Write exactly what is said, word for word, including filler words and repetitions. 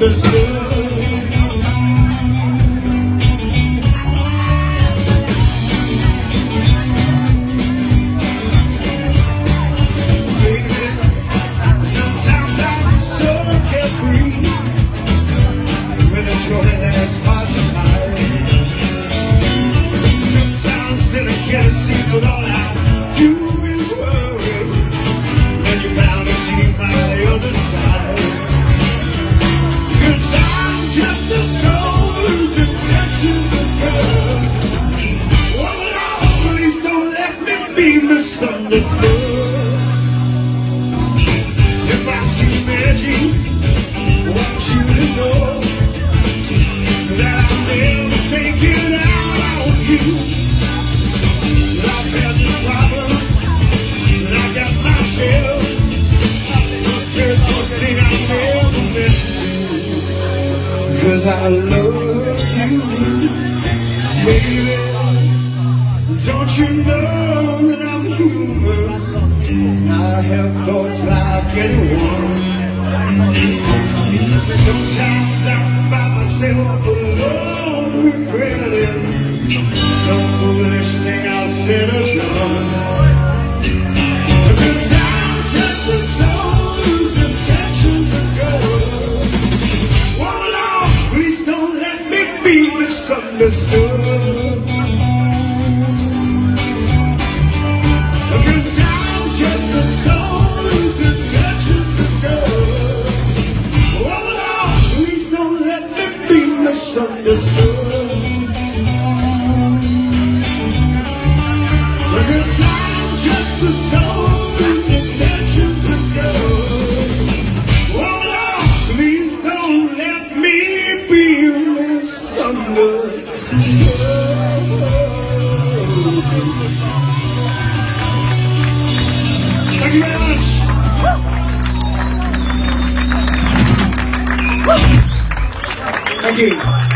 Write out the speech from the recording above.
misunderstood. Baby, sometimes I'm so carefree with a joy that's hard to hide. Sometimes then again it seems that all I do is worry, and you're bound to see my other side. Cause I'm just a soul whose intentions are good. Oh Lord, please don't let me be misunderstood. If I see magic, I want you to know that I'll never take it out on you. Life has a problem, and I got my share. There's one thing I never mention, cause I love you, baby. Don't you know that I'm human? I have thoughts like anyone. Sometimes I'm by myself alone, regretting some foolish thing I said or done. Because I'm just a soul whose intentions are good. Oh Lord, please don't let me be misunderstood. Because I'm just a soul whose intentions are good. Oh Lord, please don't let me be misunderstood. Because I'm just a soul whose intentions are good. Oh Lord, please don't let me be misunderstood. Thank you very much. Thank you.